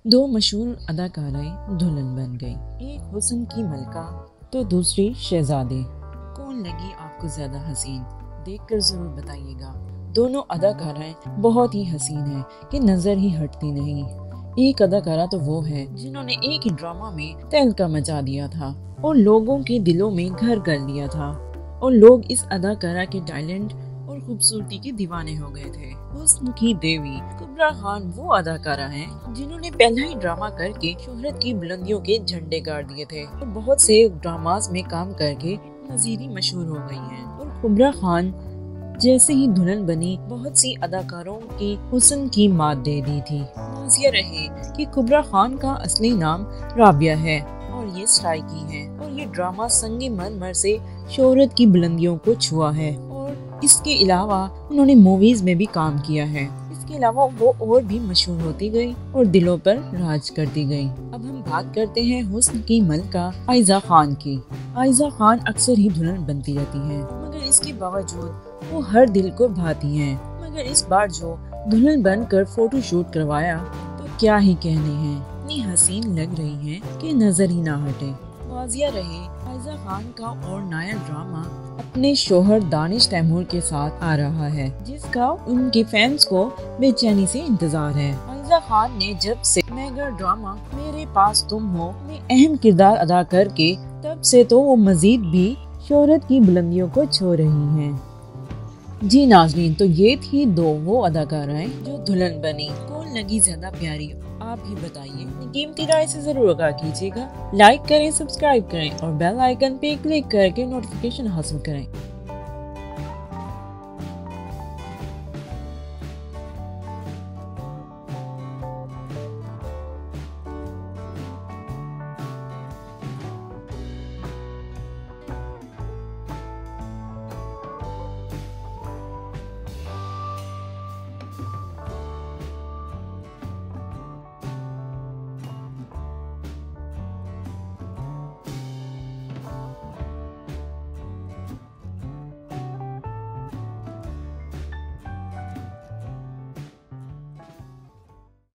दो मशहूर अदाकाराएं दुल्हन बन गईं। एक हुस्न की मलका तो दूसरी शहजादे। कौन लगी आपको ज्यादा हसीन? देखकर जरूर बताइएगा। दोनों अदाकाराएं बहुत ही हसीन हैं कि नजर ही हटती नहीं। एक अदाकारा तो वो है जिन्होंने एक ही ड्रामा में तहलका मचा दिया था और लोगों के दिलों में घर कर लिया था, और लोग इस अदाकारा के टैलेंट और खूबसूरती के दीवाने हो गए थे। हुस्न की देवी कुबरा खान वो अदाकारा हैं जिन्होंने पहला ही ड्रामा करके शोहरत की बुलंदियों के झंडे गाड़ दिए थे और बहुत से ड्रामास में काम करके मजीद ही मशहूर हो गई हैं। और कुबरा खान जैसे ही दुल्हन बनी, बहुत सी अदाकारों की हुस्न की मात दे दी थी। वाज़िया रहे कि कुबरा खान का असली नाम राबिया है और ये स्ट्राइकी है, और ये ड्रामा संगे मरमर से शोहरत की बुलंदियों को छुआ है। और इसके अलावा उन्होंने मूवीज में भी काम किया है। इसके अलावा वो और भी मशहूर होती गई और दिलों पर राज करती गई। अब हम बात करते हैं हुस्न की मलका आयजा खान की। आयजा खान अक्सर ही दुल्हन बनती रहती हैं, मगर इसके बावजूद वो हर दिल को भाती हैं। मगर इस बार जो दुल्हन बनकर फोटोशूट करवाया तो क्या ही कहने हैं, इतनी हसीन लग रही हैं कि नजर ही ना हटे। वाज़िया रहे आयजा खान का और नया ड्रामा अपने शोहर दानिश तैमूर के साथ आ रहा है, जिसका उनके फैंस को बेचैनी से इंतजार है। आयजा खान ने जब से मेगा ड्रामा मेरे पास तुम हो में अहम किरदार अदा करके, तब से तो वो मजीद भी शोहरत की बुलंदियों को छू रही हैं। जी नाज़रीन, तो ये थी दो वो अदाकाराएं जो दुल्हन बनी। कौन लगी ज्यादा प्यारी, आप ही बताइए। कीमती राय से जरूर आगाह कीजिएगा। लाइक करें, सब्सक्राइब करें और बेल आइकन पे क्लिक करके नोटिफिकेशन हासिल करें।